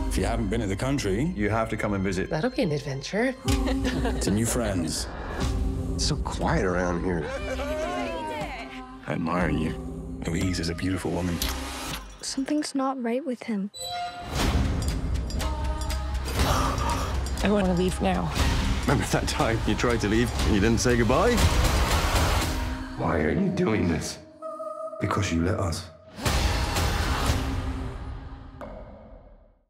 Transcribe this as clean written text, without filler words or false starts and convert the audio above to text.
If you haven't been to the country, You have to come and visit. That'll be an adventure. to new friends. It's so quiet around here. I admire you. Louise is a beautiful woman. Something's not right with him. I want to leave now. Remember that time you tried to leave and you didn't say goodbye? Why are you doing this? Because you let us.